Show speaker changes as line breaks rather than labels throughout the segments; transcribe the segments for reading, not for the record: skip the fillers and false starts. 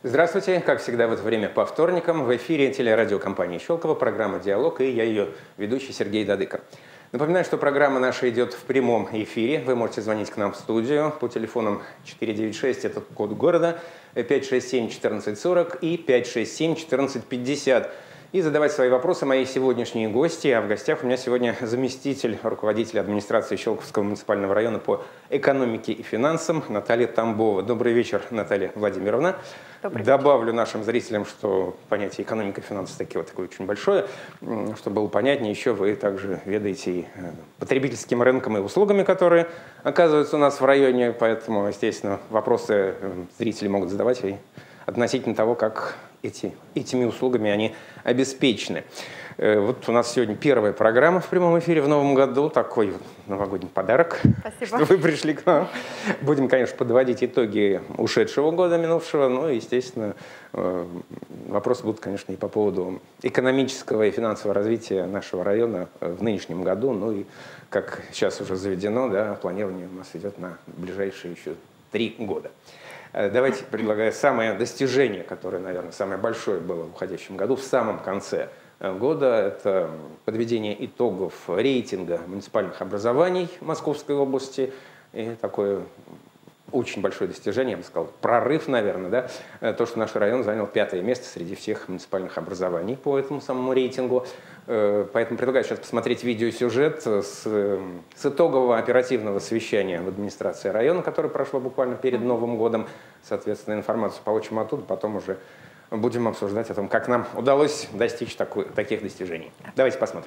Здравствуйте. Как всегда в это время по вторникам в эфире телерадиокомпании «Щелково» программа «Диалог» и я ее ведущий Сергей Дадыко. Напоминаю, что программа наша идет в прямом эфире. Вы можете звонить к нам в студию по телефонам 496, это код города, 567-1440 и 567-1450. И задавать свои вопросы мои сегодняшние гости. А в гостях у меня сегодня заместитель руководителя администрации Щелковского муниципального района по экономике и финансам Наталья Тамбова. Добрый вечер, Наталья Владимировна. Добавлю нашим зрителям, что понятие экономика и финансы такое очень большое. Чтобы было понятнее, еще вы также ведаете и потребительским рынком и услугами, которые оказываются у нас в районе. Поэтому, естественно, вопросы зрители могут задавать и относительно того, как этими услугами они обеспечены. Вот у нас сегодня первая программа в прямом эфире в новом году. Такой вот новогодний подарок.
Спасибо.
Что вы пришли к нам. Будем, конечно, подводить итоги ушедшего года, минувшего. Ну и, естественно, вопросы будут, конечно, и по поводу экономического и финансового развития нашего района в нынешнем году. Ну и, как сейчас уже заведено, да, планирование у нас идет на ближайшие еще 3 года. Давайте предлагаю самое достижение, которое, наверное, самое большое было в уходящем году, в самом конце года. Это подведение итогов рейтинга муниципальных образований Московской области. И такое очень большое достижение, я бы сказал, прорыв, наверное, да, то, что наш район занял 5-е место среди всех муниципальных образований по этому самому рейтингу. Поэтому предлагаю сейчас посмотреть видеосюжет с итогового оперативного совещания в администрации района, которое прошло буквально перед Новым годом. Соответственно, информацию получим оттуда, потом уже будем обсуждать о том, как нам удалось достичь таких достижений. Давайте посмотрим.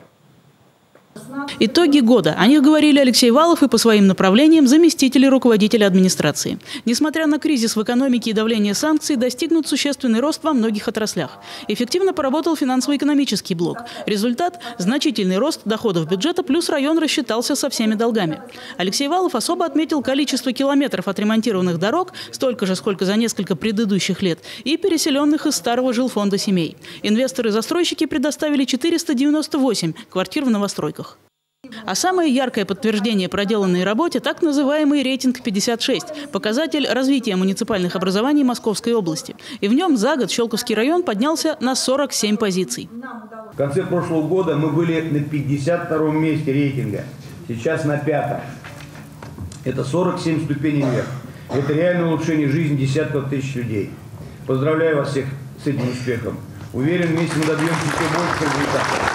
Итоги года. О них говорили Алексей Валов и по своим направлениям заместители руководителя администрации. Несмотря на кризис в экономике и давление санкций, достигнут существенный рост во многих отраслях. Эффективно поработал финансово-экономический блок. Результат – значительный рост доходов бюджета, плюс район рассчитался со всеми долгами. Алексей Валов особо отметил количество километров отремонтированных дорог, столько же, сколько за несколько предыдущих лет, и переселенных из старого жилфонда семей. Инвесторы-застройщики предоставили 498 квартир в новостройках. А самое яркое подтверждение проделанной работе – так называемый рейтинг 56 – показатель развития муниципальных образований Московской области. И в нем за год Щелковский район поднялся на 47 позиций.
В конце прошлого года мы были на 52-м месте рейтинга, сейчас на 5-м. Это 47 ступеней вверх. Это реальное улучшение жизни десятков тысяч людей. Поздравляю вас всех с этим успехом. Уверен, вместе мы добьемся еще больше результатов.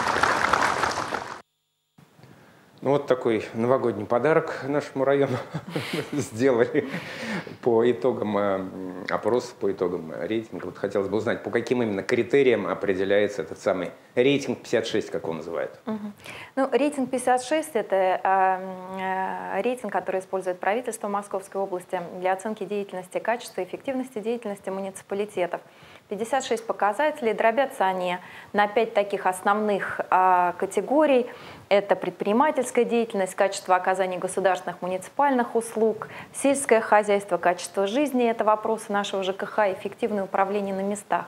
Ну, вот такой новогодний подарок нашему району сделали по итогам опроса, по итогам рейтинга. Вот хотелось бы узнать, по каким именно критериям определяется этот самый рейтинг 56, как он называют?
Ну, рейтинг 56 – это рейтинг, который использует правительство Московской области для оценки деятельности, качества и эффективности деятельности муниципалитетов. 56 показателей, дробятся они на 5 таких основных категорий. Это предпринимательская деятельность, качество оказания государственных муниципальных услуг, сельское хозяйство, качество жизни – это вопросы нашего ЖКХ, эффективное управление на местах.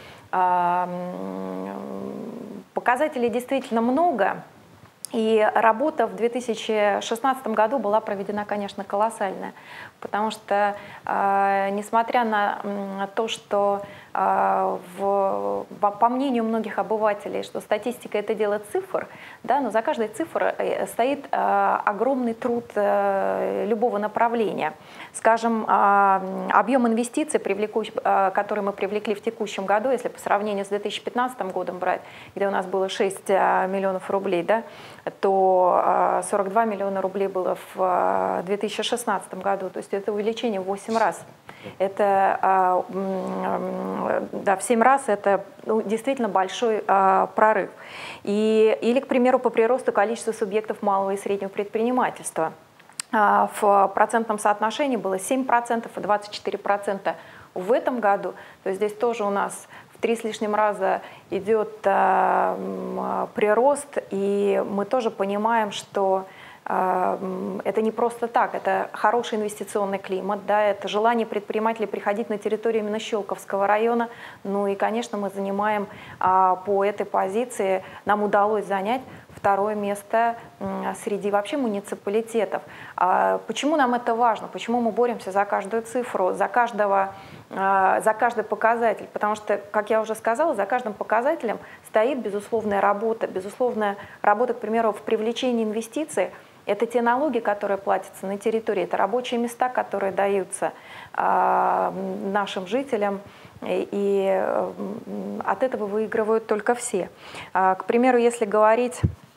Показателей действительно много. И работа в 2016 году была проведена, конечно, колоссальная, потому что, несмотря на то, что, по мнению многих обывателей, что статистика – это дело цифр, да, но за каждой цифрой стоит огромный труд любого направления. Скажем, объем инвестиций, который мы привлекли в текущем году, если по сравнению с 2015 годом брать, где у нас было 6 миллионов рублей, да, то 42 миллиона рублей было в 2016 году. То есть это увеличение в 8 раз. Это, да, в 7 раз это действительно большой прорыв. Или, к примеру, по приросту количества субъектов малого и среднего предпринимательства. В процентном соотношении было 7% и 24% в этом году. То есть здесь тоже у нас 3 с лишним раза идет прирост, и мы тоже понимаем, что это не просто так, это хороший инвестиционный климат, да, это желание предпринимателей приходить на территорию именно Щелковского района. Ну и, конечно, мы занимаем по этой позиции, нам удалось занять второе место среди вообще муниципалитетов. Почему нам это важно? Почему мы боремся за каждую цифру, за каждый показатель? Потому что, как я уже сказала, за каждым показателем стоит безусловная работа. Безусловная работа, к примеру, в привлечении инвестиций. Это те налоги, которые платятся на территории, это рабочие места, которые даются нашим жителям. И от этого выигрывают только все. К примеру, если говорить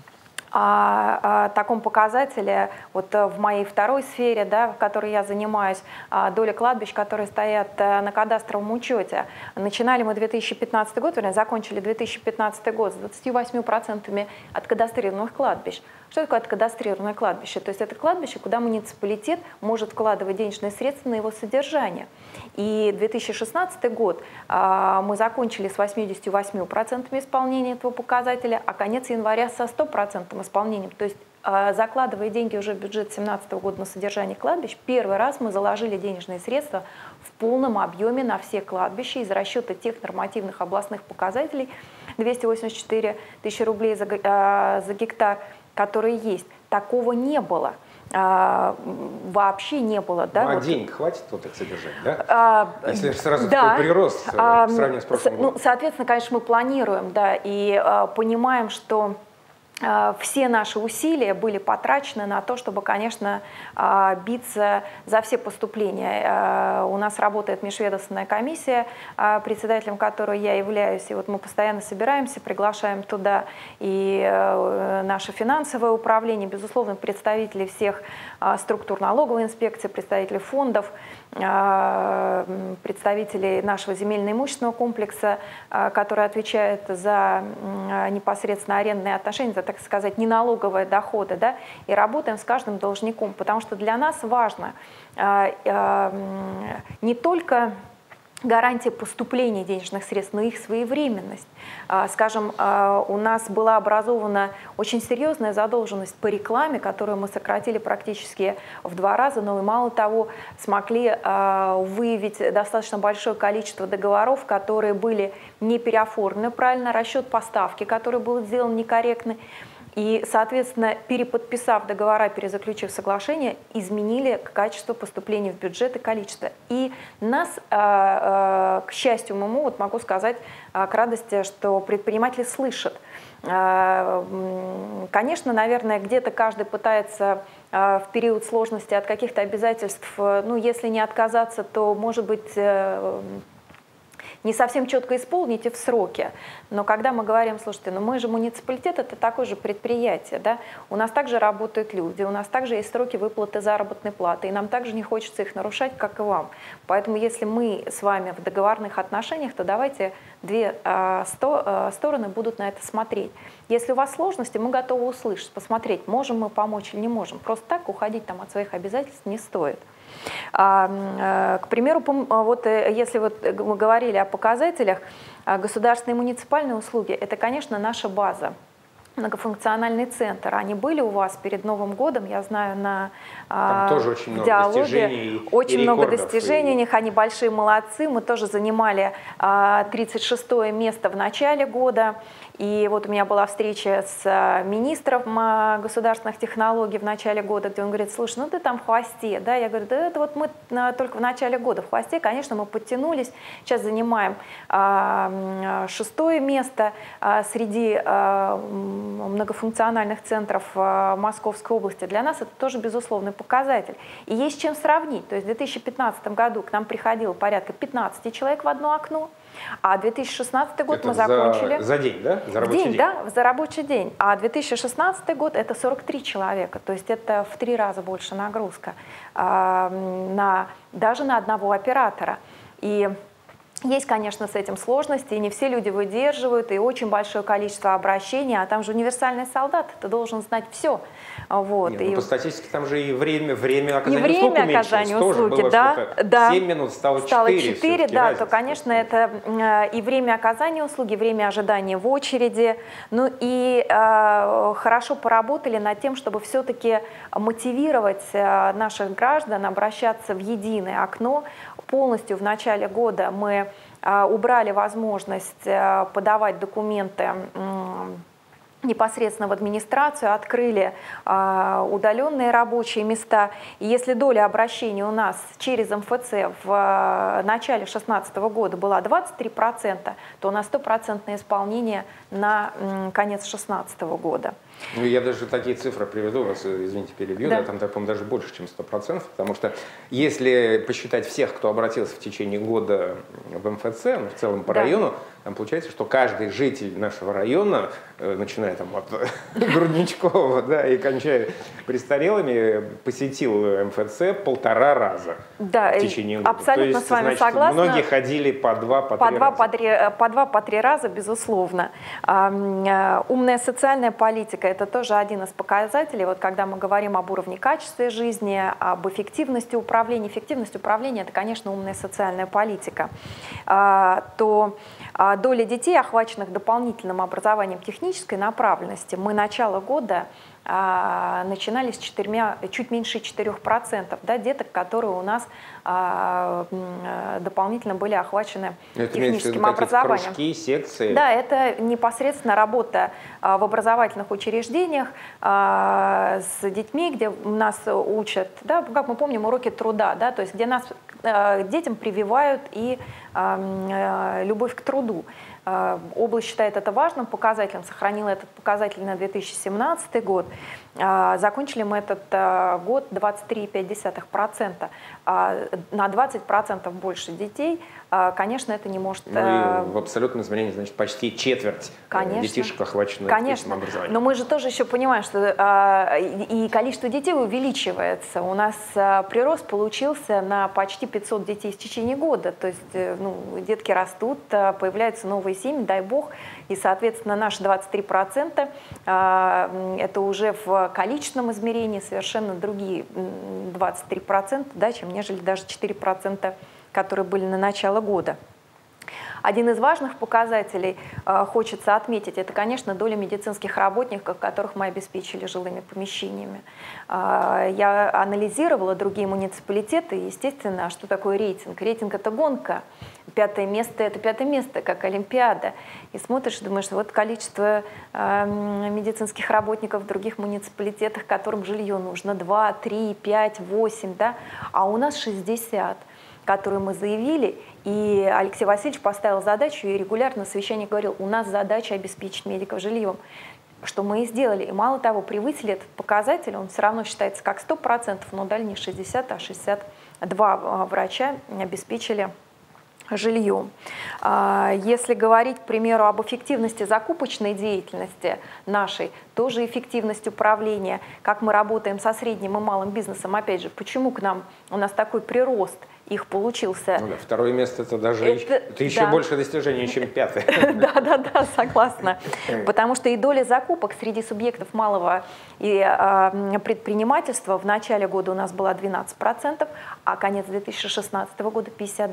о таком показателе, вот в моей второй сфере, да, в которой я занимаюсь, доля кладбищ, которые стоят на кадастровом учете. Начинали мы 2015 год, вернее, закончили 2015 год с 28% откадастрированных кладбищ. Что такое откадастрированное кладбище? То есть это кладбище, куда муниципалитет может вкладывать денежные средства на его содержание. И 2016 год мы закончили с 88% исполнения этого показателя, а конец января со 100% исполнением. То есть закладывая деньги уже в бюджет 2017 года на содержание кладбищ, первый раз мы заложили денежные средства в полном объеме на все кладбища из расчета тех нормативных областных показателей 284 тысячи рублей за гектар, которые есть. Такого не было. Вообще не было. Да?
Ну, а
вот.
денег хватит вот их содержать, да? Если сразу такой прирост в сравнении с прошлым годом.
Ну, соответственно, конечно, мы планируем, да, и понимаем, что все наши усилия были потрачены на то, чтобы, конечно, биться за все поступления. У нас работает межведомственная комиссия, председателем которой я являюсь, и вот мы постоянно собираемся, приглашаем туда и наше финансовое управление, безусловно, представители всех структур налоговой инспекции, представители фондов, представители нашего земельно-имущественного комплекса, который отвечает за непосредственно арендные отношения, за, так сказать, неналоговые доходы, да, и работаем с каждым должником, потому что для нас важно не только гарантия поступления денежных средств, но их своевременность. Скажем, у нас была образована очень серьезная задолженность по рекламе, которую мы сократили практически в 2 раза, но и мало того, смогли выявить достаточно большое количество договоров, которые были не переоформлены правильно, расчет поставки, который был сделан некорректно. И, соответственно, переподписав договора, перезаключив соглашение, изменили качество поступления в бюджет и количество. И нас, к счастью моему, вот могу сказать, к радости, что предприниматели слышат. Конечно, наверное, где-то каждый пытается в период сложности от каких-то обязательств, ну, если не отказаться, то, может быть, не совсем четко исполните в сроки. Но когда мы говорим, слушайте, ну мы же муниципалитет, это такое же предприятие, да? У нас также работают люди, у нас также есть сроки выплаты заработной платы, и нам также не хочется их нарушать, как и вам. Поэтому если мы с вами в договорных отношениях, то давайте две стороны будут на это смотреть. Если у вас сложности, мы готовы услышать, посмотреть, можем мы помочь или не можем. Просто так уходить там от своих обязательств не стоит. К примеру, вот если вот мы говорили о показателях, государственные и муниципальные услуги – это, конечно, наша база. Многофункциональный центр. Они были у вас перед Новым годом, я знаю, на
тоже очень много
диалоге.
Достижений
очень много
рекордов,
достижений у них, они большие молодцы. Мы тоже занимали 36-е место в начале года. И вот у меня была встреча с министром государственных технологий в начале года, где он говорит, слушай, ну ты там в хвосте. Да? Я говорю, да это вот мы только в начале года в хвосте. Конечно, мы подтянулись, сейчас занимаем 6-е место среди многофункциональных центров Московской области. Для нас это тоже безусловный показатель. И есть чем сравнить. То есть в 2015 году к нам приходило порядка 15 человек в одно окно, а 2016 год
это
мы закончили...
За день, да? За рабочий день?
Да, за рабочий день. А 2016 год это 43 человека. То есть это в 3 раза больше нагрузка даже на одного оператора. И есть, конечно, с этим сложности, и не все люди выдерживают, и очень большое количество обращений, а там же универсальный солдат, ты должен знать все. Вот.
Нет, ну, по статистике там же и время оказания
услуг
уменьшилось.
Оказания услуги,
было,
да.
7 минут стало 4,
да, то, конечно, это и время оказания услуги, время ожидания в очереди, ну и хорошо поработали над тем, чтобы все-таки мотивировать наших граждан обращаться в единое окно. Полностью в начале года мы убрали возможность подавать документы непосредственно в администрацию, открыли удаленные рабочие места. И если доля обращений у нас через МФЦ в начале 2016 года была 23%, то у нас 100% исполнение на конец 2016 года.
Ну, я даже такие цифры приведу, вас, извините, перебью,
да.
Да, там, по-моему, даже больше, чем 100%, потому что если посчитать всех, кто обратился в течение года в МФЦ, ну, в целом по району, там получается, что каждый житель нашего района, начиная там от Грудничкова, да, и кончая престарелыми, посетил МФЦ 1,5 раза в течение года.
Абсолютно с вами согласна.
Многие ходили по 2-3 раза.
По 2-3 раза, безусловно. Умная социальная политика – это тоже один из показателей. Вот когда мы говорим об уровне качества жизни, об эффективности управления. Эффективность управления – это, конечно, умная социальная политика. То доля детей, охваченных дополнительным образованием технической направленности, мы начало года начинали с чуть меньше 4%, да, деток, которые у нас дополнительно были охвачены техническим образованием.
Кружки, секции.
Да, это непосредственно работа в образовательных учреждениях с детьми, где нас учат, да, как мы помним, уроки труда, да, то есть где нас детям прививают и любовь к труду. Область считает это важным показателем, сохранила этот показатель на 2017 год. Закончили мы этот год 23,5%. На 20% больше детей, конечно, это не может...
Ну и в абсолютном измерении, значит, почти четверть детишек охвачено этим образованием.
Но мы же тоже еще понимаем, что и количество детей увеличивается. У нас прирост получился на почти 500 детей в течение года. То есть детки растут, появляются новые семьи, дай бог. И, соответственно, наши 23% это уже в количественном измерении совершенно другие 23%, да, чем нежели даже 4%, которые были на начало года. Один из важных показателей, хочется отметить, это, конечно, доля медицинских работников, которых мы обеспечили жилыми помещениями. Я анализировала другие муниципалитеты, естественно, что такое рейтинг? Рейтинг – это гонка. 5-е место – это 5-е место, как Олимпиада. И смотришь, думаешь, вот количество медицинских работников в других муниципалитетах, которым жилье нужно 2, 3, 5, 8, да? А у нас 60, которые мы заявили. И Алексей Васильевич поставил задачу, и регулярно на совещании говорил, у нас задача обеспечить медиков жильем. Что мы и сделали. И мало того, превысили этот показатель, он все равно считается как 100%, но дали не 60, а 62 врача обеспечили жильем. Если говорить, к примеру, об эффективности закупочной деятельности нашей, тоже эффективность управления, как мы работаем со средним и малым бизнесом, опять же, почему к нам у нас такой прирост их получился.
Ну, да, 2-е место это даже это еще больше достижение, чем 5-е.
Да, согласна. Потому что и доля закупок среди субъектов малого и предпринимательства в начале года у нас была 12%, а конец 2016 года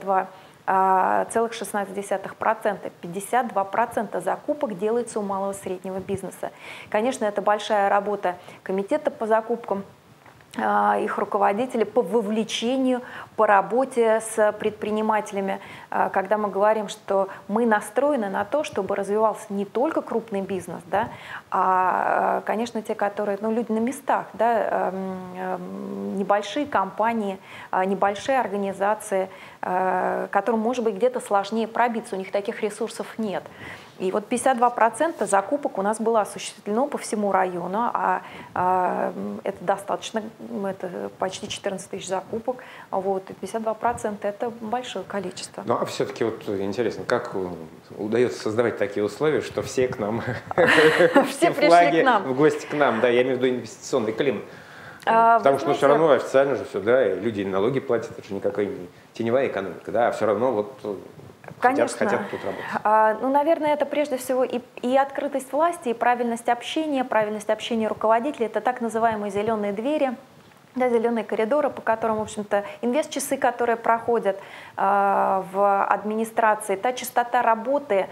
52,16%. 52% закупок делается у малого и среднего бизнеса. Конечно, это большая работа комитета по закупкам, их руководителей по вовлечению, по работе с предпринимателями, когда мы говорим, что мы настроены на то, чтобы развивался не только крупный бизнес, да, а, конечно, те, которые, люди на местах, да, небольшие компании, небольшие организации, которым, может быть, где-то сложнее пробиться, у них таких ресурсов нет. И вот 52% закупок у нас было осуществлено по всему району, это достаточно, это почти 14 тысяч закупок, вот, и 52% это большое количество.
Ну, а все-таки вот интересно, как удается создавать такие условия, что все к нам,
все пришли к нам,
в гости к нам, да, я имею в виду инвестиционный климат. Потому что все равно официально же все, да, и люди налоги платят, это же никакая не теневая экономика, да, а все равно вот...
Конечно.
Хотят тут работать.
Наверное, это прежде всего и открытость власти, и правильность общения руководителей. Это так называемые зеленые двери, Да, зеленые коридоры, по которым, в общем-то, инвест-часы, которые проходят в администрации, та частота работы,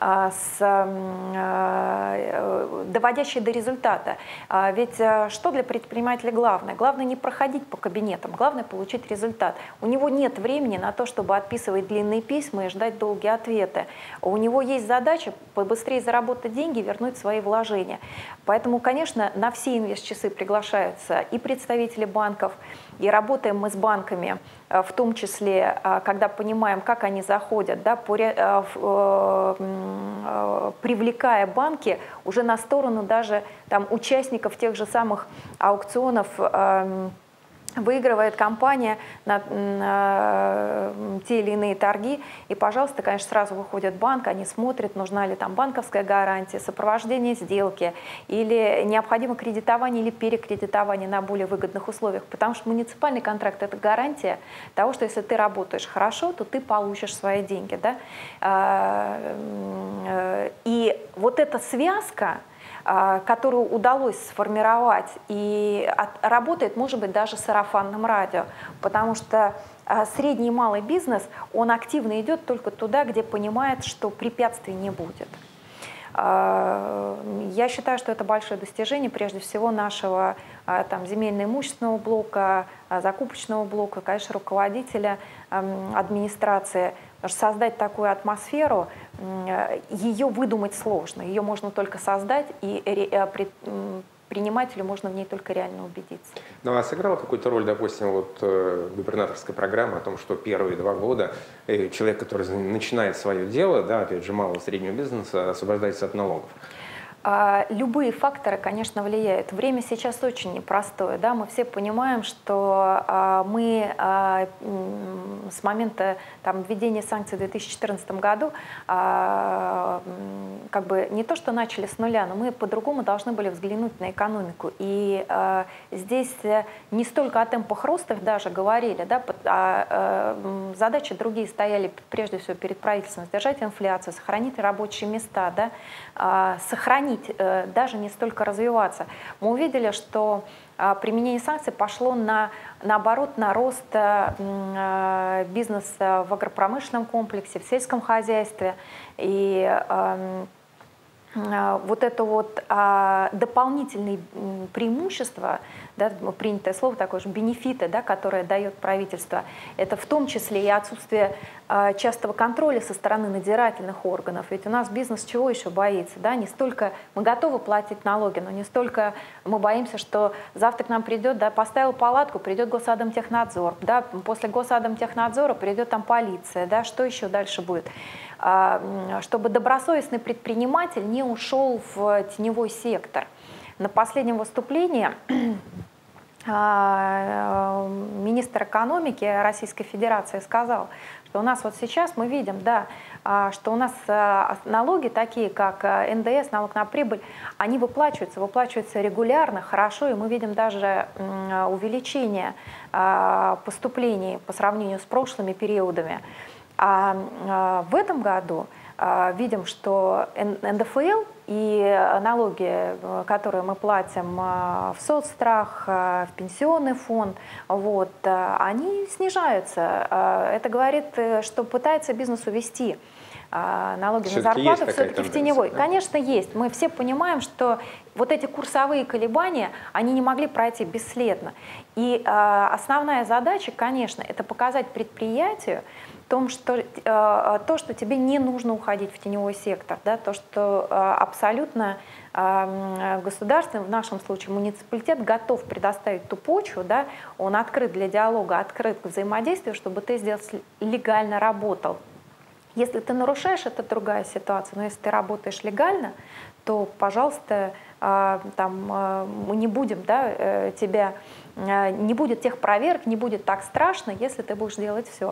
доводящая до результата. Ведь что для предпринимателя главное? Главное не проходить по кабинетам, главное получить результат. У него нет времени на то, чтобы отписывать длинные письма и ждать долгие ответы. У него есть задача побыстрее заработать деньги, вернуть свои вложения. Поэтому, конечно, на все инвест-часы приглашаются и представители банков, и работаем мы с банками, в том числе, когда понимаем, как они заходят, да, привлекая банки уже на сторону даже там, участников тех же самых аукционов. Выигрывает компания на те или иные торги, и, пожалуйста, конечно, сразу выходит банк, они смотрят, нужна ли там банковская гарантия, сопровождение сделки, или необходимо кредитование или перекредитование на более выгодных условиях, потому что муниципальный контракт – это гарантия того, что если ты работаешь хорошо, то ты получишь свои деньги. Да? И вот эта связка, которую удалось сформировать, и работает, может быть, даже сарафанным радио, потому что средний и малый бизнес, он активно идет только туда, где понимает, что препятствий не будет. Я считаю, что это большое достижение, прежде всего, нашего там, земельно-имущественного блока, закупочного блока, конечно, руководителя администрации. Потому что создать такую атмосферу, ее выдумать сложно. Ее можно только создать, и предпринимателю можно в ней только реально убедиться.
Ну а сыграла какую-то роль, допустим, вот губернаторская программа о том, что первые 2 года человек, который начинает свое дело, да, опять же, малого и среднего бизнеса, освобождается от налогов?
Любые факторы, конечно, влияют. Время сейчас очень непростое. Да? Мы все понимаем, что мы с момента там, введения санкций в 2014 году как бы не то, что начали с нуля, но мы по-другому должны были взглянуть на экономику. И здесь не столько о темпах роста даже говорили, да? Задачи другие стояли прежде всего перед правительством: сдержать инфляцию, сохранить рабочие места, да? Сохранить, даже не столько развиваться. Мы увидели, что применение санкций пошло наоборот на рост бизнеса в агропромышленном комплексе, в сельском хозяйстве. И вот это вот дополнительные преимущества, да, принятое слово такое же, бенефиты, да, которые дает правительство, это в том числе и отсутствие частого контроля со стороны надзирательных органов. Ведь у нас бизнес чего еще боится? Да? Не столько мы готовы платить налоги, но не столько мы боимся, что завтра к нам придет, да, поставил палатку, придет Госадмтехнадзор, да, после Госадмтехнадзора придет там полиция, да, что еще дальше будет? Чтобы добросовестный предприниматель не ушел в теневой сектор. На последнем выступлении министр экономики Российской Федерации сказал, что у нас вот сейчас мы видим, да, что у нас налоги такие, как НДС, налог на прибыль, они выплачиваются регулярно, хорошо, и мы видим даже увеличение поступлений по сравнению с прошлыми периодами. А в этом году видим, что НДФЛ и налоги, которые мы платим в соцстрах, в пенсионный фонд, вот, они снижаются. Это говорит, что пытается бизнес увести налоги на зарплату все-таки в теневой. Да? Конечно, есть. Мы все понимаем, что вот эти курсовые колебания, они не могли пройти бесследно. И основная задача, конечно, это показать предприятию, том, что, то, что тебе не нужно уходить в теневой сектор, да, то, что абсолютно государство, в нашем случае муниципалитет, готов предоставить ту почву, да, он открыт для диалога, открыт к взаимодействию, чтобы ты здесь легально работал. Если ты нарушаешь, это другая ситуация, но если ты работаешь легально, то, пожалуйста, там, мы не будем, да, тебя, не будет тех проверок, не будет так страшно, если ты будешь делать все.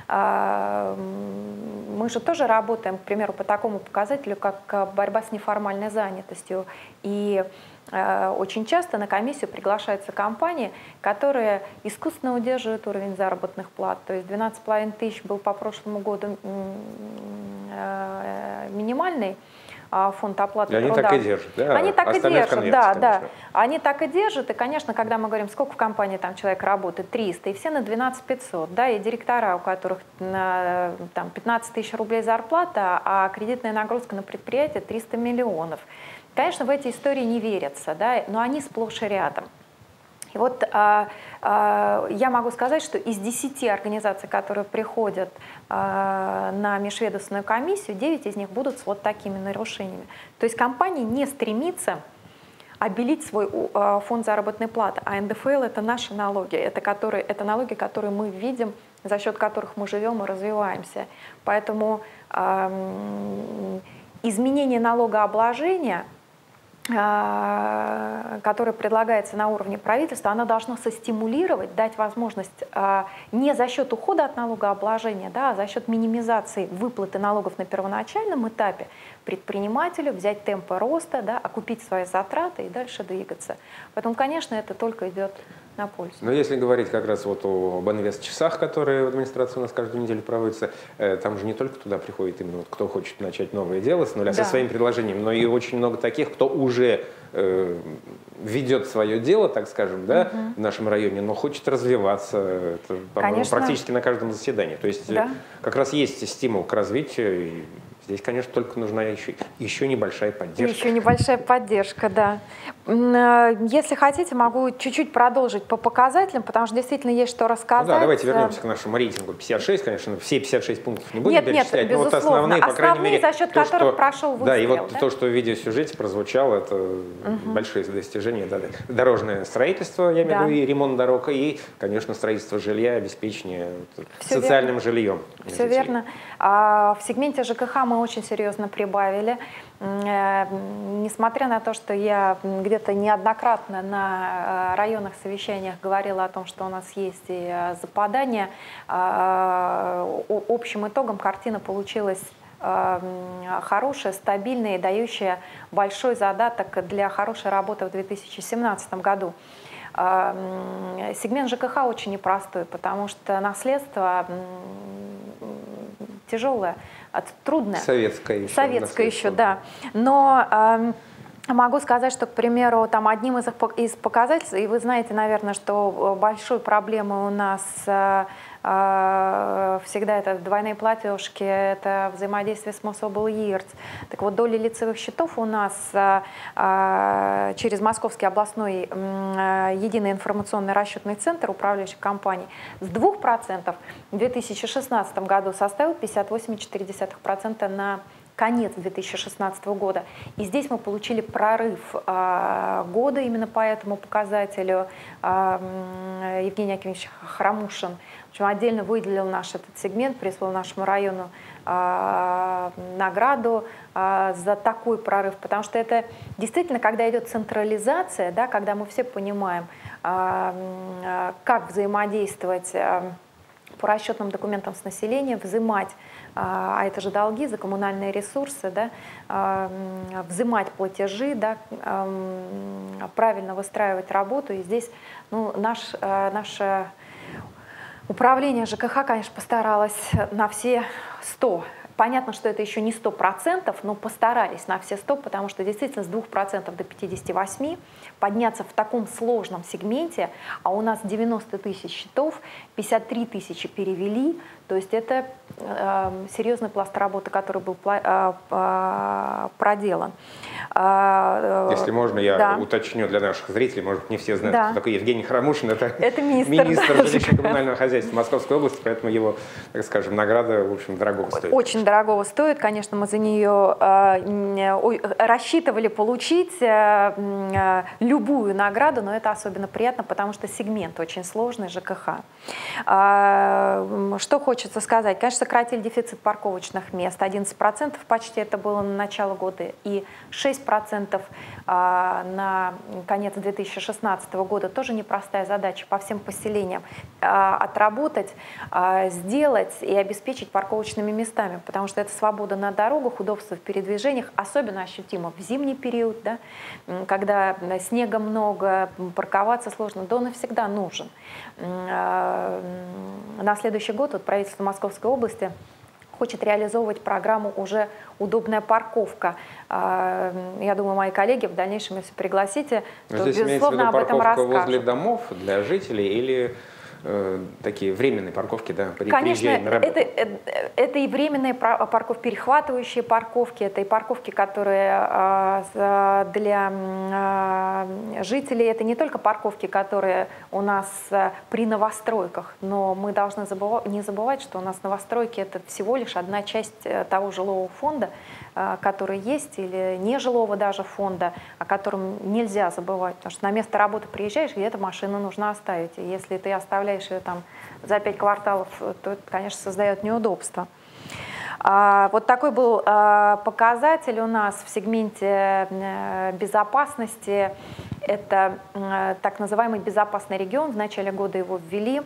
Мы же тоже работаем, к примеру, по такому показателю, как борьба с неформальной занятостью. И очень часто на комиссию приглашаются компании, которые искусственно удерживают уровень заработных плат. То есть 12 500 был по прошлому году минимальный фонд оплаты
труда.
Они
так и держат, да?
Они так и держат,
да.
Они так и держат, и, конечно, когда мы говорим, сколько в компании там человек работает, 300, и все на 12 500, да, и директора, у которых там 15 тысяч рублей зарплата, а кредитная нагрузка на предприятие 300 миллионов. Конечно, в эти истории не верятся, да, но они сплошь и рядом. И вот я могу сказать, что из 10 организаций, которые приходят на межведомственную комиссию, 9 из них будут с вот такими нарушениями. То есть компания не стремится обелить свой фонд заработной платы, а НДФЛ – это наши налоги, это налоги, которые мы видим, за счет которых мы живем и развиваемся. Поэтому изменение налогообложения, которое предлагается на уровне правительства, оно должно состимулировать, дать возможность не за счет ухода от налогообложения, да, а за счет минимизации выплаты налогов на первоначальном этапе предпринимателю взять темпы роста, да, окупить свои затраты и дальше двигаться. Поэтому, конечно, это только идет на пользу.
Но если говорить как раз вот об инвест-часах, которые в администрации у нас каждую неделю проводятся, там же не только туда приходит именно вот, кто хочет начать новое дело с нуля, со своим предложением, но и очень много таких, кто уже ведет свое дело, так скажем, да, в нашем районе, но хочет развиваться, это, по-моему, практически на каждом заседании. То есть как раз есть стимул к развитию. И здесь, конечно, только нужна еще небольшая поддержка.
Еще небольшая поддержка, да. Если хотите, могу чуть-чуть продолжить по показателям, потому что действительно есть что рассказать.
Ну да, давайте вернемся к нашему рейтингу 56, конечно, все 56 пунктов не будем перечислять,
но
вот основные, по крайней мере,
за счет которых прошел выстрел.
Да, и вот то, что в видеосюжете прозвучало, это большие достижения. Да, дорожное строительство, я имею в виду, и ремонт дорог, и, конечно, строительство жилья, обеспечение социальным жильем.
Все верно. В сегменте ЖКХ мы очень серьезно прибавили. Несмотря на то, что я где-то неоднократно на районных совещаниях говорила о том, что у нас есть и западания, общим итогом картина получилась хорошая, стабильная и дающая большой задаток для хорошей работы в 2017 году. Сегмент ЖКХ очень непростой, потому что наследство тяжелое, трудное.
Советское
еще, да. Но могу сказать, что, к примеру, там одним из показателей, и вы знаете, наверное, что большой проблемой у нас всегда это двойные платежки, это взаимодействие с Мособлъ. Так вот, доля лицевых счетов у нас через Московский областной единый информационный расчетный центр управляющих компаний с 2% в 2016 году составил 58,4% на конец 2016 года. И здесь мы получили прорыв года именно по этому показателю. Евгений Акимович Храмушин отдельно выделил наш этот сегмент, прислал нашему району награду за такой прорыв, потому что это действительно, когда идет централизация, да, когда мы все понимаем, как взаимодействовать по расчетным документам с населением, взимать, а это же долги за коммунальные ресурсы, да, взимать платежи, да, правильно выстраивать работу. И здесь наше управление ЖКХ, конечно, постаралось на все 100. Понятно, что это еще не 100%, но постарались на все 100, потому что действительно с 2% до 58% подняться в таком сложном сегменте, а у нас 90 тысяч счетов, 53 тысячи перевели, то есть это серьезный пласт работы, который был проделан.
Если можно, я уточню для наших зрителей, может, не все знают, кто такой Евгений Храмушин. Это министр жилищно-коммунального хозяйства Московской области, поэтому его, так скажем, награда, в общем, дорогого стоит.
Очень дорогого стоит, конечно, мы за нее рассчитывали получить любую награду, но это особенно приятно, потому что сегмент очень сложный, ЖКХ. Что хочется сказать? Конечно, сократили дефицит парковочных мест, 11% почти это было на начало года, и 6% на конец 2016 года. Тоже непростая задача по всем поселениям отработать, сделать и обеспечить парковочными местами, потому что это свобода на дорогах, удобство в передвижениях, особенно ощутимо в зимний период, да, когда снега много, парковаться сложно, да он и всегда нужен. На следующий год вот правительство Московской области хочет реализовывать программу уже «Удобная парковка». Я думаю, мои коллеги в дальнейшем, если пригласите, то, безусловно, об этом расскажут.
Возле домов для жителей или такие временные парковки, да,
конечно, на работу? Это и временные парковки, перехватывающие парковки, это и парковки, которые для жителей, это не только парковки, которые у нас при новостройках, но мы должны не забывать, что у нас новостройки — это всего лишь одна часть того жилого фонда, который есть, или нежилого даже фонда, о котором нельзя забывать, потому что на место работы приезжаешь, где-то машину нужно оставить, и если ты оставляешь ее там за 5 кварталов, то это, конечно, создает неудобства. Вот такой был показатель у нас в сегменте безопасности. Это так называемый безопасный регион. В начале года его ввели.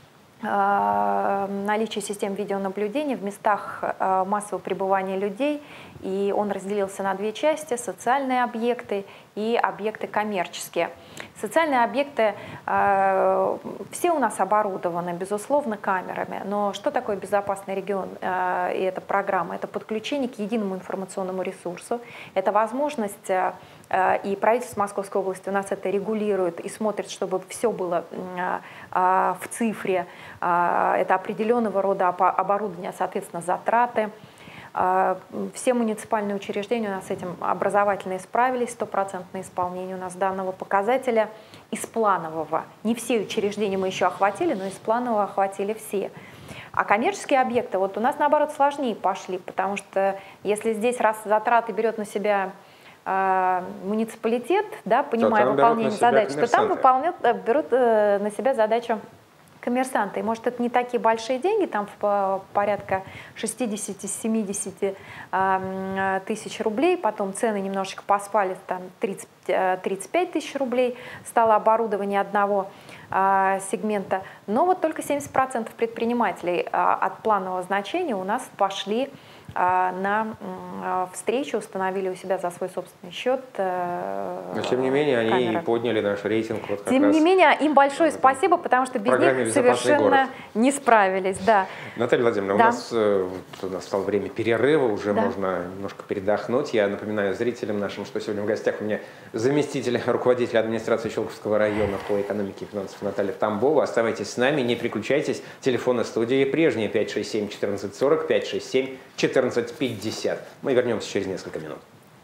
Наличие систем видеонаблюдения в местах массового пребывания людей, и он разделился на две части: социальные объекты и объекты коммерческие. Социальные объекты все у нас оборудованы, безусловно, камерами, но что такое безопасный регион и эта программа? Это подключение к единому информационному ресурсу, это возможность, и правительство Московской области у нас это регулирует и смотрит, чтобы все было в цифре. Это определенного рода оборудование, соответственно, затраты. Все муниципальные учреждения у нас с этим образовательные справились, 100% исполнение у нас данного показателя из планового. Не все учреждения мы еще охватили, но из планового охватили все. А коммерческие объекты вот у нас, наоборот, сложнее пошли, потому что если здесь раз затраты берет на себя муниципалитет, да, понимая выполнение задач, то там берут на себя задачу коммерсанты. И может, это не такие большие деньги, там порядка 60-70 тысяч рублей, потом цены немножечко поспали, там 30-35 тысяч рублей стало оборудование одного сегмента, но вот только 70% предпринимателей от планового значения у нас пошли на встречу, установили у себя за свой собственный счет.
Но тем не менее, они и подняли наш рейтинг. Вот
тем не менее, им большое спасибо, потому что без них совершенно не справились. Да.
Наталья Владимировна, у нас стало время перерыва, уже можно немножко передохнуть. Я напоминаю зрителям нашим, что сегодня в гостях у меня заместитель руководителя администрации Щелковского района по экономике и финансам Наталья Тамбова. Оставайтесь с нами, не переключайтесь. Телефоны студии прежние: 567-1440, 567-1450. Мы вернемся через несколько минут.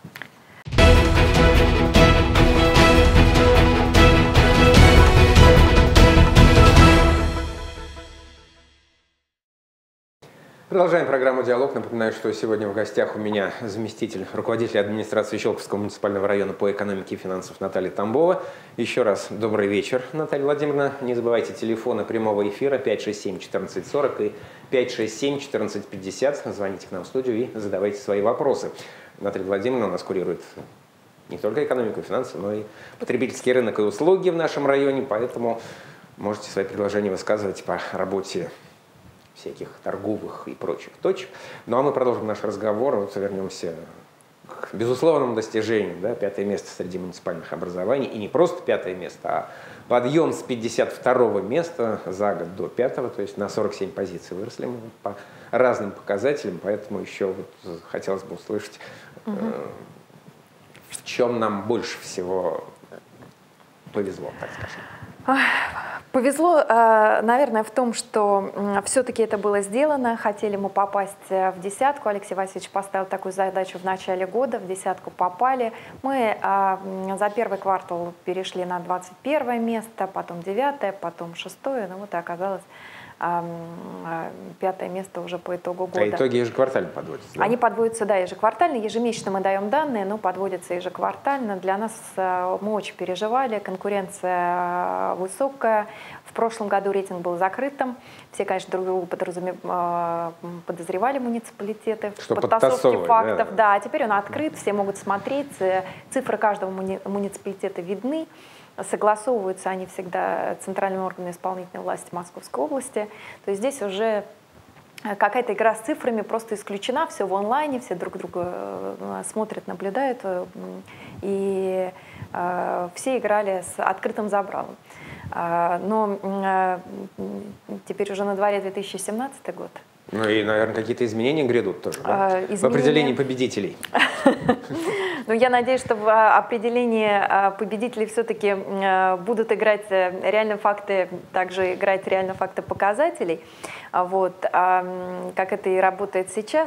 Продолжаем программу «Диалог». Напоминаю, что сегодня в гостях у меня заместитель руководителя администрации Щелковского муниципального района по экономике и финансам Наталья Тамбова. Еще раз добрый вечер, Наталья Владимировна. Не забывайте телефоны прямого эфира 567-1440 и 567-1450. Звоните к нам в студию и задавайте свои вопросы. Наталья Владимировна у нас курирует не только экономику и финансы, но и потребительский рынок и услуги в нашем районе, поэтому можете свои предложения высказывать по работе всяких торговых и прочих точек. Ну а мы продолжим наш разговор, вот вернемся к безусловному достижению, да, 5-е место среди муниципальных образований, и не просто 5-е место, а подъем с 52-го места за год до 5-го, то есть на 47 позиций выросли мы по разным показателям, поэтому еще вот хотелось бы услышать, в чем нам больше всего повезло, так скажем.
Повезло, наверное, в том, что все-таки это было сделано. Хотели мы попасть в десятку. Алексей Васильевич поставил такую задачу в начале года. В десятку попали. Мы за первый квартал перешли на 21 место, потом 9-е, потом 6-е. Ну вот и оказалось 5-е место уже по итогу года.
А итоги ежеквартально подводятся? Да?
Они подводятся, да, ежеквартально. Ежемесячно мы даем данные, но подводятся ежеквартально. Для нас мы очень переживали, конкуренция высокая. В прошлом году рейтинг был закрытым. Все, конечно, друг друга подозревали муниципалитеты в подтасовке фактов. Да, а теперь он открыт, все могут смотреть. Цифры каждого муниципалитета видны. Согласовываются они всегда центральным органом исполнительной власти Московской области. То есть здесь уже какая-то игра с цифрами просто исключена, все в онлайне, все друг друга смотрят, наблюдают, и все играли с открытым забралом. Но теперь уже на дворе 2017 год.
Ну и, наверное, какие-то изменения грядут тоже, да? В определении победителей.
Ну, я надеюсь, что в определении победителей все-таки будут играть реальные факты, также играть реальные факты показателей, вот, как это и работает сейчас.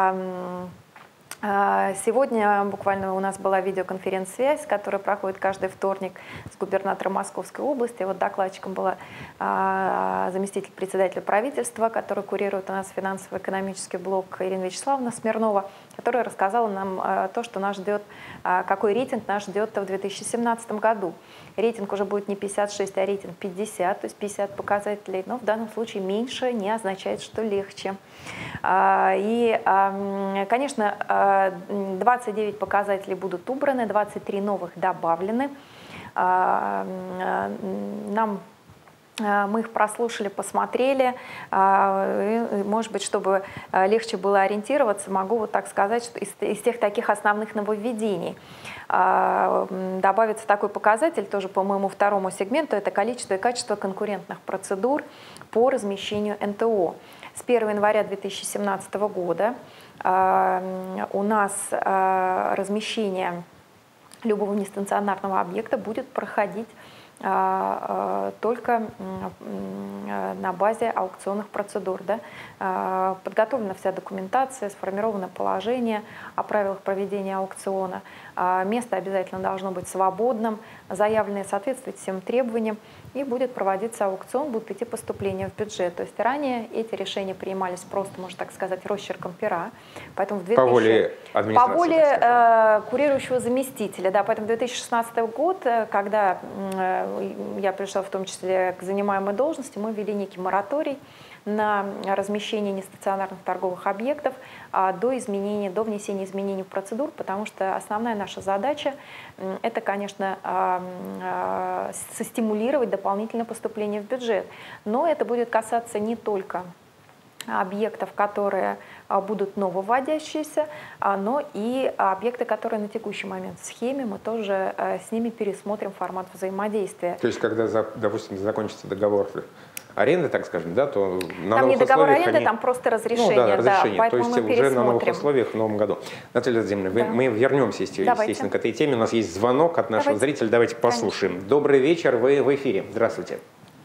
Сегодня буквально у нас была видеоконференц-связь, которая проходит каждый вторник с губернатором Московской области. Вот докладчиком была заместитель председателя правительства, который курирует у нас финансово-экономический блок, Ирина Вячеславовна Смирнова, которая рассказала нам то, что нас ждет, какой рейтинг нас ждет в 2017 году. Рейтинг уже будет не 56, а рейтинг 50, то есть 50 показателей, но в данном случае меньше не означает, что легче. И, конечно, 29 показателей будут убраны, 23 новых добавлены. Мы их прослушали, посмотрели, и, может быть, чтобы легче было ориентироваться, могу вот так сказать, что из тех таких основных нововведений добавится такой показатель, тоже по моему второму сегменту, это количество и качество конкурентных процедур по размещению НТО. С 1 января 2017 года у нас размещение любого нестационарного объекта будет проходить только на базе аукционных процедур. Да? Подготовлена вся документация, сформировано положение о правилах проведения аукциона. Место обязательно должно быть свободным, заявленное соответствовать всем требованиям, и будет проводиться аукцион, будут идти поступления в бюджет. То есть ранее эти решения принимались просто, можно так сказать, росчерком пера. Поэтому
по воле администрации,
по воле курирующего заместителя. Да, поэтому 2016 год, когда я пришла в том числе к занимаемой должности, мы ввели некий мораторий на размещение нестационарных торговых объектов до внесения изменений в процедуру, потому что основная наша задача – это, конечно, стимулировать дополнительное поступление в бюджет. Но это будет касаться не только объектов, которые будут нововводящиеся, но и объекты, которые на текущий момент в схеме, мы тоже с ними пересмотрим формат взаимодействия.
То есть, когда, допустим, закончится договор аренды, так скажем, да, то на
там
новых
не договор
условиях
аренды, там просто разрешение.
Ну, да, разрешение.
Да,
то есть уже на новых условиях в новом году. Наталья Владимировна, да. Мы вернемся, естественно, к этой теме. У нас есть звонок от нашего зрителя. Давайте послушаем. Конечно. Добрый вечер, вы в эфире. Здравствуйте.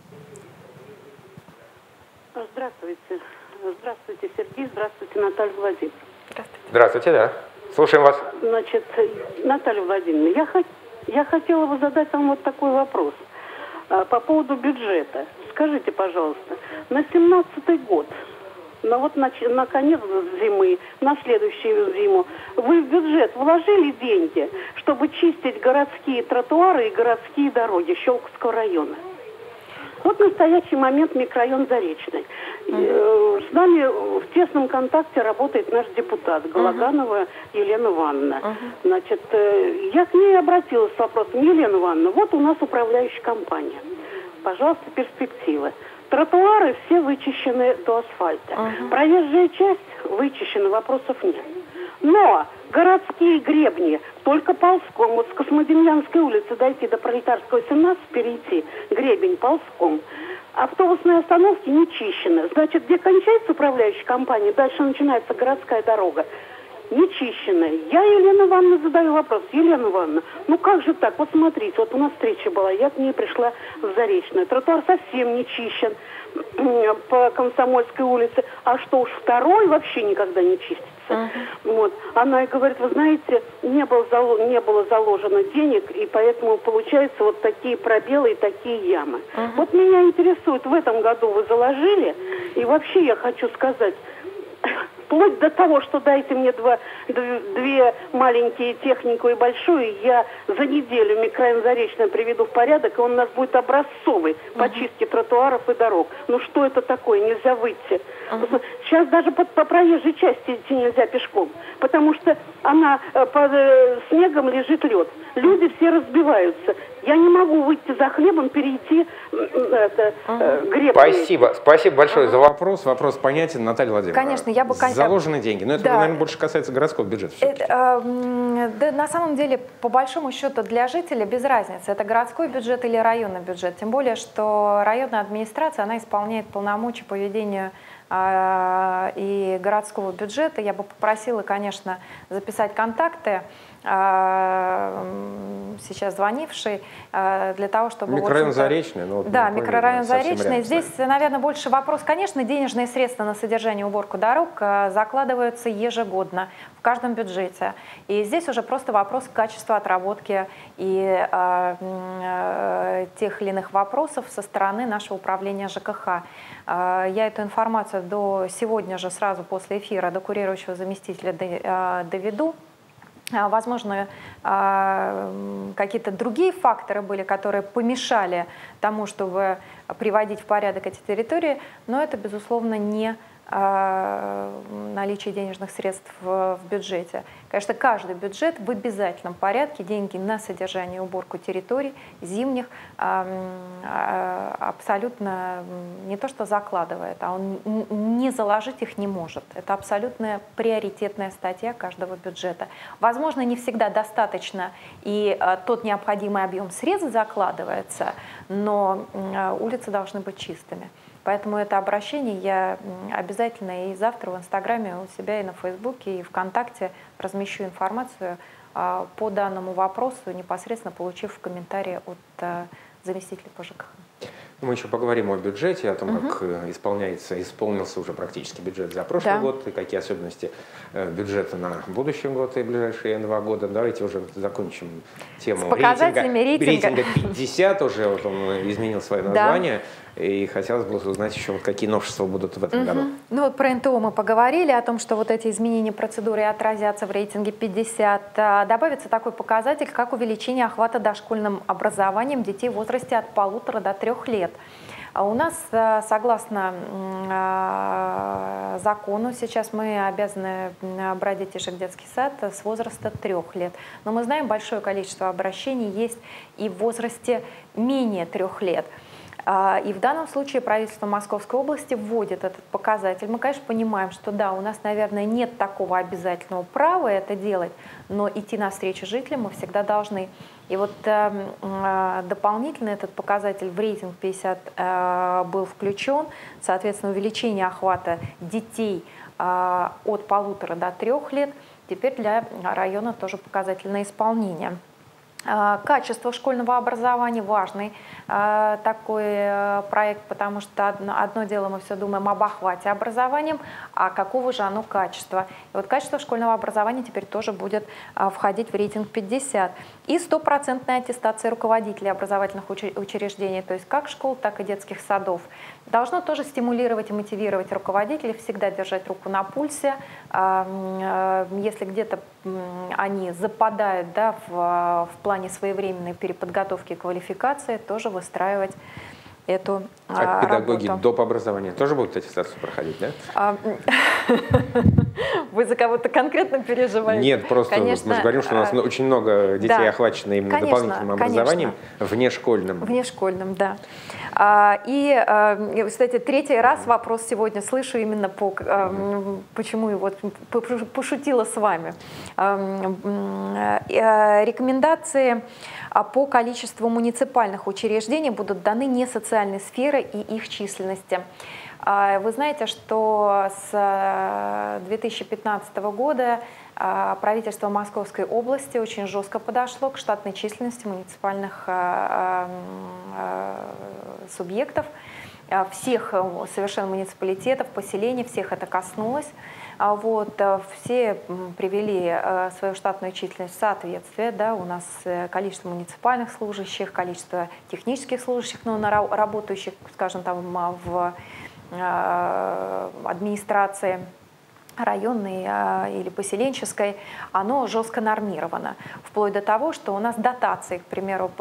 Здравствуйте. Здравствуйте, Сергей. Здравствуйте, Наталья Владимировна.
Здравствуйте. Здравствуйте, да. Слушаем вас.
Значит, Наталья Владимировна, я хотела бы задать вам вот такой вопрос по поводу бюджета. Скажите, пожалуйста, на 2017 год, на конец зимы, на следующую зиму, вы в бюджет вложили деньги, чтобы чистить городские тротуары и городские дороги Щелковского района? Вот в настоящий момент микрорайон Заречный. С нами в тесном контакте работает наш депутат Галаганова Елена Ивановна. Значит, я к ней обратилась с вопросом: Елена Ивановна, вот у нас управляющая компания. Пожалуйста, перспективы. Тротуары все вычищены до асфальта. Проезжая часть вычищена, вопросов нет. Но городские гребни только ползком. Вот с Космодемьянской улицы дойти до Пролетарского 17, перейти гребень ползком. Автобусные остановки не чищены. Значит, где кончается управляющая компания, дальше начинается городская дорога. Не чищенная. Я Елене Ивановне задаю вопрос. Елена Ивановна, ну как же так? Вот смотрите, вот у нас встреча была, я к ней пришла в Заречную. Тротуар совсем не чищен по Комсомольской улице. А что уж второй вообще никогда не чистится. Вот. Она и говорит, вы знаете, не было заложено денег, и поэтому получаются вот такие пробелы и такие ямы. Вот меня интересует, в этом году вы заложили, и вообще я хочу сказать, вплоть до того, что дайте мне две маленькие технику и большую, я за неделю микрорайон Заречный приведу в порядок, и он у нас будет образцовый по чистке тротуаров и дорог. Ну что это такое? Нельзя выйти. Сейчас даже по проезжей части идти нельзя пешком, потому что под снегом лежит лед. Люди все разбиваются. Я не могу выйти за хлебом, перейти гребень.
Спасибо большое за вопрос. Вопрос понятен, Наталья Владимировна.
Конечно, я бы...
Заложены деньги, но это, наверное, больше касается городского бюджета.
Да, на самом деле, по большому счету, для жителя без разницы, это городской бюджет или районный бюджет. Тем более, что районная администрация, она исполняет полномочия по ведению и городского бюджета. Я бы попросила, конечно, записать контакты сейчас звонивший, для того, чтобы...
Микрорайон Заречный. Ну,
да, микрорайон Заречный. Здесь, наверное, больше вопрос. Конечно, денежные средства на содержание и уборку дорог закладываются ежегодно в каждом бюджете. И здесь уже просто вопрос качества отработки и тех или иных вопросов со стороны нашего управления ЖКХ. Я эту информацию до сегодня же, сразу после эфира, до курирующего заместителя доведу. Возможно, какие-то другие факторы были, которые помешали тому, чтобы приводить в порядок эти территории, но это, безусловно, не наличие денежных средств в бюджете. Конечно, каждый бюджет в обязательном порядке деньги на содержание и уборку территорий зимних абсолютно не то что закладывает, а он не заложить их не может. Это абсолютно приоритетная статья каждого бюджета. Возможно, не всегда достаточно и тот необходимый объем средств закладывается, но улицы должны быть чистыми. Поэтому это обращение я обязательно и завтра в Инстаграме у себя, и на Фейсбуке, и ВКонтакте размещу информацию по данному вопросу, непосредственно получив комментарии от заместителя по ЖКХ.
Мы еще поговорим о бюджете, о том, как исполнился уже практически бюджет за прошлый год, и какие особенности бюджета на будущий год и ближайшие 2 года. Давайте уже закончим тему рейтинга 50, уже вот он изменил свое название. И хотелось бы узнать еще, какие новшества будут в этом году.
Ну вот про НТО мы поговорили, о том, что вот эти изменения процедуры отразятся в рейтинге 50. Добавится такой показатель, как увеличение охвата дошкольным образованием детей в возрасте от 1,5 до 3 лет. У нас, согласно закону, сейчас мы обязаны брать детишек в детский сад с возраста 3 лет. Но мы знаем, большое количество обращений есть и в возрасте менее 3 лет. И в данном случае правительство Московской области вводит этот показатель. Мы, конечно, понимаем, что да, у нас, наверное, нет такого обязательного права это делать, но идти навстречу жителям мы всегда должны. И вот дополнительно этот показатель в рейтинг 50 был включен. Соответственно, увеличение охвата детей от 1,5 до 3 лет теперь для района тоже показатель на исполнение. Качество школьного образования – важный такой проект, потому что одно дело мы все думаем об охвате образованием, а какого же оно качества. И вот качество школьного образования теперь тоже будет входить в рейтинг 50. И 100% аттестация руководителей образовательных учреждений, то есть как школ, так и детских садов. Должно тоже стимулировать и мотивировать руководителей всегда держать руку на пульсе. Если где-то они западают, да, в плане своевременной переподготовки и квалификации, тоже выстраивать эту
А педагоги
работу.
доп. Образования тоже будут аттестацию проходить, да?
Вы за кого-то конкретно переживаете?
Нет, просто
конечно,
мы же говорим, что у нас очень много детей
да,
охвачено именно
конечно,
дополнительным образованием, внешкольным.
Внешкольным, да. И, кстати, 3-й раз вопрос сегодня слышу именно почему и вот пошутила с вами. Рекомендации по количеству муниципальных учреждений будут даны не социальной сферы и их численности. Вы знаете, что с 2015 года правительство Московской области очень жестко подошло к штатной численности муниципальных субъектов, всех совершенно муниципалитетов, поселений, всех это коснулось. Вот, все привели свою штатную численность в соответствие. Да, у нас количество муниципальных служащих, количество технических служащих, но работающих, скажем, там в администрации районной или поселенческой, оно жестко нормировано. Вплоть до того, что у нас дотации, к примеру,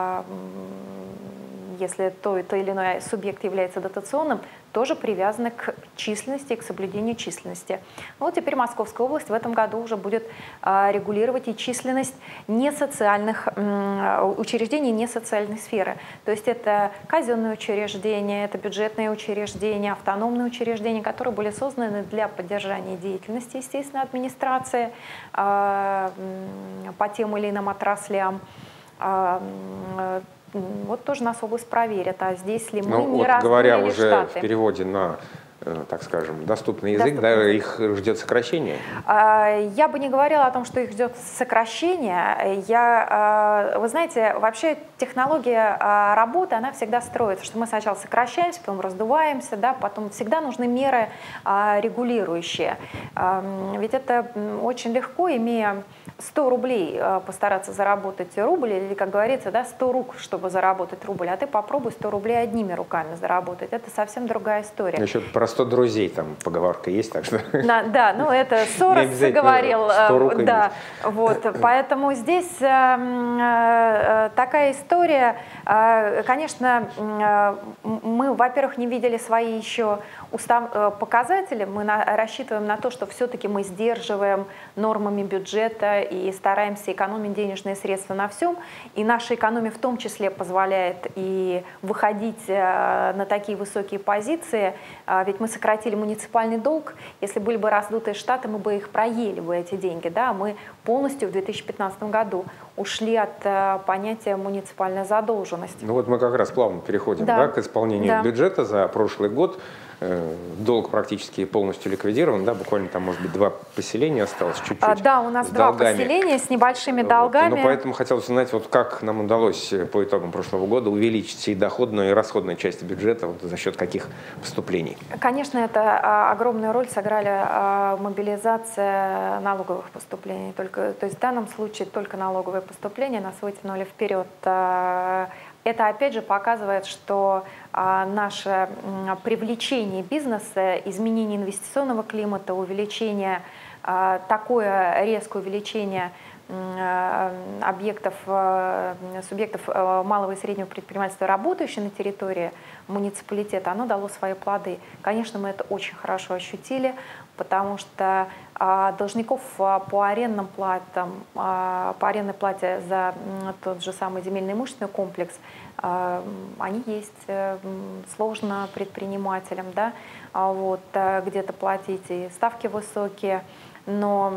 если тот или иной субъект является дотационным, тоже привязаны к численности и к соблюдению численности. Ну, вот теперь Московская область в этом году уже будет регулировать и численность несоциальных учреждений несоциальной сферы. То есть это казенные учреждения, это бюджетные учреждения, автономные учреждения, которые были созданы для поддержания деятельности, естественно, администрации по тем или иным отраслям. Вот тоже нас область проверят, а здесь ли мы не
вот
раздули
говоря уже
штаты.
в переводе на так скажем, доступный язык, да, их ждет сокращение?
Я бы не говорила о том, что их ждет сокращение. Вы знаете, вообще технология работы, она всегда строится, что мы сначала сокращаемся, потом раздуваемся, да, потом всегда нужны меры регулирующие. Ведь это очень легко, имея 100 рублей, постараться заработать рубль, или, как говорится, да, 100 рук, чтобы заработать рубль, а ты попробуй 100 рублей одними руками заработать. Это совсем другая история.
Еще про 100 друзей там поговорка есть, так что...
Да, ну это Сорос говорил. Да, вот, поэтому здесь такая история. Конечно, мы, во-первых, не видели свои еще показатели, мы рассчитываем на то, что все-таки мы сдерживаем нормами бюджета и стараемся экономить денежные средства на всем, и наша экономия в том числе позволяет и выходить на такие высокие позиции, ведь мы сократили муниципальный долг, если были бы раздутые штаты, мы бы их проели бы, эти деньги, да, мы полностью в 2015 году ушли от понятия муниципальной задолженности.
Ну вот мы как раз плавно переходим, да, к исполнению бюджета за прошлый год. Долг практически полностью ликвидирован, да, буквально там, может быть, 2 поселения осталось чуть-чуть.
Да, у нас 2 поселения с небольшими долгами.
Ну, поэтому хотелось узнать, вот как нам удалось по итогам прошлого года увеличить и доходную, и расходную часть бюджета, вот за счет каких поступлений?
Конечно, это огромную роль сыграли мобилизация налоговых поступлений. То есть в данном случае только налоговые поступления нас вытянули вперед. Это, опять же, показывает, что наше привлечение бизнеса, изменение инвестиционного климата, увеличение, такое резкое увеличение субъектов малого и среднего предпринимательства, работающих на территории муниципалитета, оно дало свои плоды. Конечно, мы это очень хорошо ощутили, потому что должников по арендным платам, по арендной плате за тот же самый земельный имущественный комплекс, они есть, сложно предпринимателям, да, вот, где-то платить, и ставки высокие, но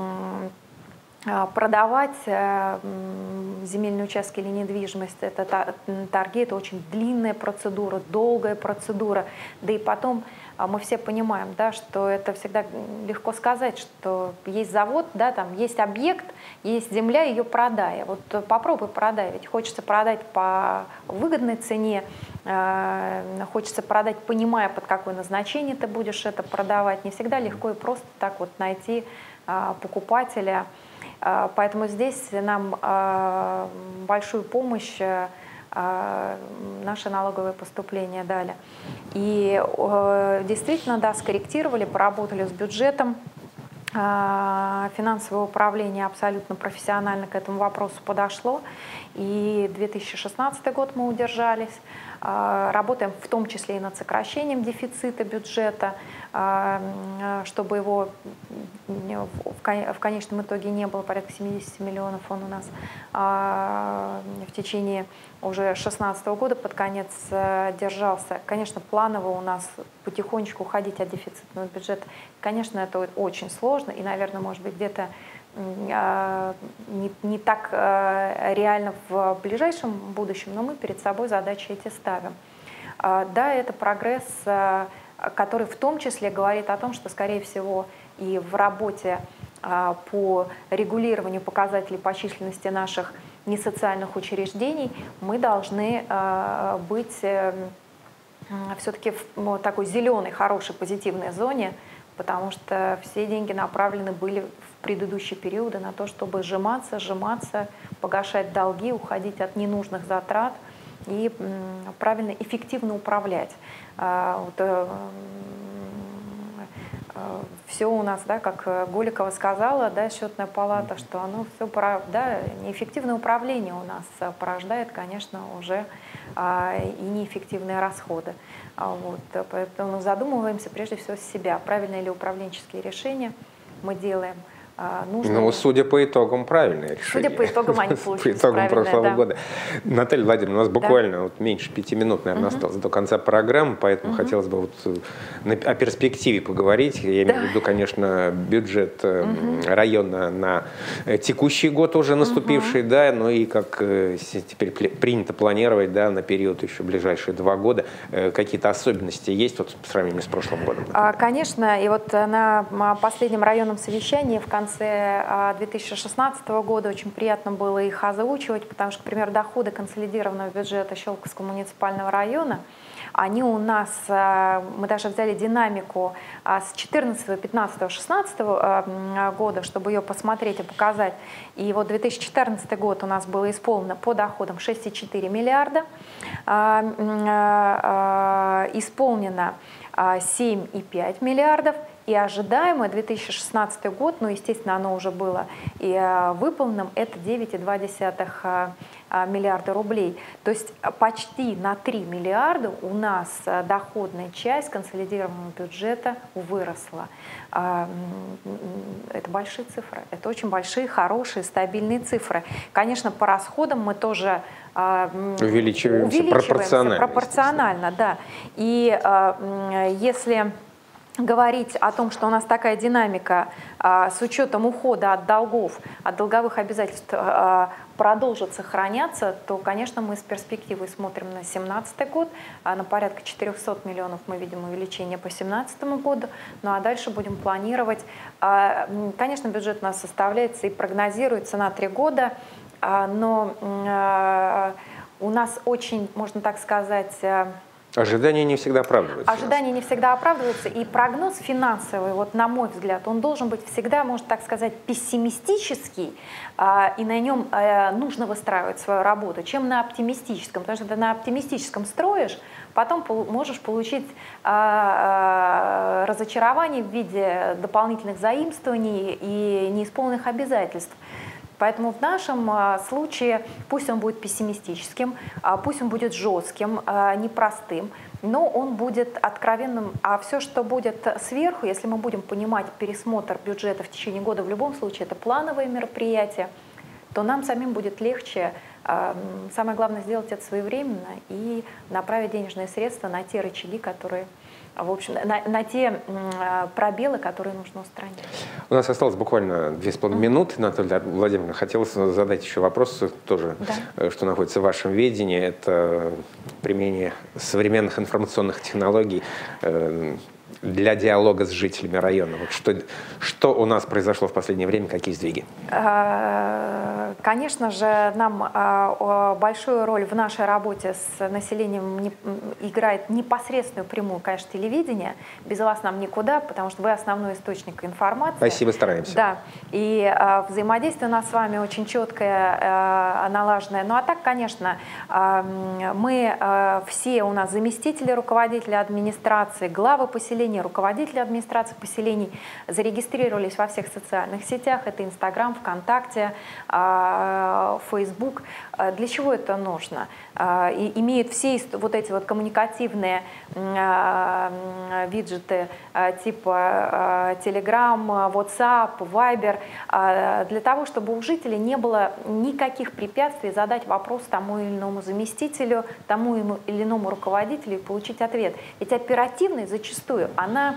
продавать земельные участки или недвижимость, это торги, это очень длинная процедура, долгая процедура, да и потом мы все понимаем, да, что это всегда легко сказать, что есть завод, да, там есть объект, есть земля, ее продай. Вот попробуй продай, ведь хочется продать по выгодной цене, хочется продать, понимая, под какое назначение ты будешь это продавать. Не всегда легко и просто так вот найти покупателя. Поэтому здесь нам большую помощь наши налоговые поступления дали. И действительно, да, скорректировали, поработали с бюджетом. Финансовое управление абсолютно профессионально к этому вопросу подошло. И 2016 год мы удержались. Работаем в том числе и над сокращением дефицита бюджета, чтобы его в конечном итоге не было, порядка 70 миллионов он у нас в течение уже 2016 года под конец держался. Конечно, планово у нас потихонечку уходить от дефицитного бюджета. Конечно, это очень сложно и, наверное, может быть, где-то не так реально в ближайшем будущем, но мы перед собой задачи эти ставим. Да, это прогресс, который в том числе говорит о том, что, скорее всего, и в работе по регулированию показателей по численности наших несоциальных учреждений мы должны быть все-таки в такой зеленой, хорошей, позитивной зоне, потому что все деньги направлены были в предыдущие периоды на то, чтобы сжиматься, погашать долги, уходить от ненужных затрат и правильно, эффективно управлять. Все у нас, да, как Голикова сказала, да, счетная палата, что оно все, да, неэффективное управление у нас порождает, конечно, уже и неэффективные расходы. Вот, поэтому задумываемся прежде всего с себя, правильные ли управленческие решения мы делаем, нужно.
Ну, судя по итогам, правильное решение.
Судя по итогам, они получились
по итогам прошлого
да.
года. Наталья Владимировна, у нас буквально вот меньше 5 минут, наверное, осталось до конца программы, поэтому хотелось бы вот о перспективе поговорить. Я имею в виду, конечно, бюджет района на текущий год уже наступивший, да, ну и как теперь принято планировать, да, на период еще ближайшие 2 года. Какие-то особенности есть вот в сравнении с прошлым годом?
Конечно, и вот на последнем районном совещании в конце 2016 года очень приятно было их озвучивать, потому что, к примеру, доходы консолидированного бюджета Щелковского муниципального района, они у нас, мы даже взяли динамику с 14, 15, 16 года, чтобы ее посмотреть и показать. И вот 2014 год у нас было исполнено по доходам 6,4 миллиарда, исполнено 7,5 миллиардов, и ожидаемое 2016 год, ну, естественно, оно уже было и выполненным, это 9,2 миллиарда рублей. То есть почти на 3 миллиарда у нас доходная часть консолидированного бюджета выросла. Это большие цифры, это очень большие, хорошие, стабильные цифры. Конечно, по расходам мы тоже увеличиваемся пропорционально, да. И если говорить о том, что у нас такая динамика с учетом ухода от долгов, от долговых обязательств продолжит сохраняться, то, конечно, мы с перспективой смотрим на 2017 год, на порядка 400 миллионов мы видим увеличение по 2017 году, ну а дальше будем планировать. Конечно, бюджет у нас составляется и прогнозируется на 3 года, но у нас очень, можно так сказать,
ожидания не всегда оправдываются.
Ожидания не всегда оправдываются, и прогноз финансовый, вот на мой взгляд, он должен быть всегда, можно так сказать, пессимистический, и на нем нужно выстраивать свою работу, чем на оптимистическом, потому что ты на оптимистическом строишь, потом можешь получить разочарование в виде дополнительных заимствований и неисполненных обязательств. Поэтому в нашем случае пусть он будет пессимистическим, пусть он будет жестким, непростым, но он будет откровенным. А все, что будет сверху, если мы будем понимать пересмотр бюджета в течение года, в любом случае это плановые мероприятия, то нам самим будет легче. Самое главное сделать это своевременно и направить денежные средства на те рычаги, которые, в общем, на те пробелы, которые нужно устранить.
У нас осталось буквально 2,5 минуты. Наталья Владимировна, хотелось задать еще вопрос, тоже, что находится в вашем ведении. Это применение современных информационных технологий для диалога с жителями района. Вот что у нас произошло в последнее время, какие сдвиги?
Конечно же, нам большую роль в нашей работе с населением играет непосредственную прямую, конечно, телевидение. Без вас нам никуда, потому что вы основной источник информации.
Спасибо, стараемся.
Да, и взаимодействие у нас с вами очень четкое, налаженное. Ну а так, конечно, мы все у нас заместители руководителя администрации, главы поселений, руководители администрации поселений зарегистрировались во всех социальных сетях. Это Инстаграм, ВКонтакте, Фейсбук. Для чего это нужно? И имеют все вот эти вот коммуникативные виджеты типа Telegram, WhatsApp, Viber, для того, чтобы у жителей не было никаких препятствий задать вопрос тому или иному заместителю, тому или иному руководителю и получить ответ. Ведь оперативность зачастую, она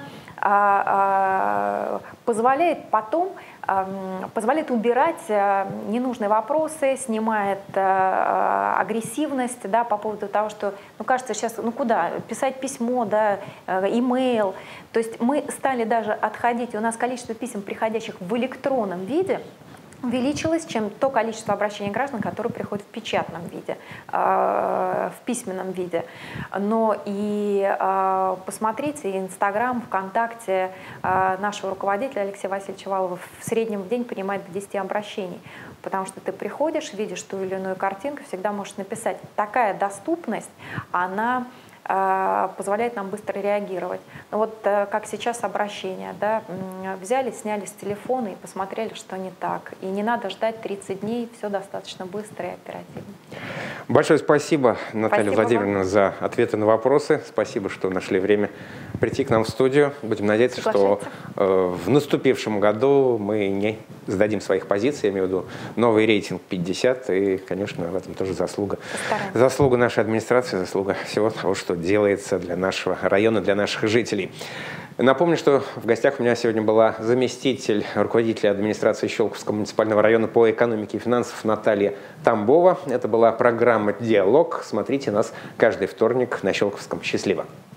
позволяет потом убирать ненужные вопросы, снимает агрессивность, да, по поводу того, что, ну, кажется, сейчас, ну, куда, писать письмо, да, имейл. То есть мы стали даже отходить, у нас количество писем, приходящих в электронном виде, увеличилось, чем то количество обращений граждан, которые приходят в печатном виде, в письменном виде. Но и посмотрите, Инстаграм, ВКонтакте нашего руководителя Алексея Васильевича Валова в среднем в день принимает до 10 обращений. Потому что ты приходишь, видишь ту или иную картинку, всегда можешь написать. Такая доступность, она позволяет нам быстро реагировать. Ну вот как сейчас обращение, да, взяли, сняли с телефона и посмотрели, что не так. И не надо ждать 30 дней, все достаточно быстро и оперативно.
Большое спасибо, Наталья
Спасибо
Владимировна,
вам
за ответы на вопросы. Спасибо, что нашли время прийти к нам в студию. Будем надеяться, что в наступившем году мы не сдадим своих позиций. Я имею в виду новый рейтинг 50. И, конечно, в этом тоже заслуга. Заслуга нашей администрации, заслуга всего того, что делается для нашего района, для наших жителей. Напомню, что в гостях у меня сегодня была заместитель руководителя администрации Щелковского муниципального района по экономике и финансам Наталья Тамбова. Это была программа «Диалог». Смотрите нас каждый вторник на Щелковском. Счастливо!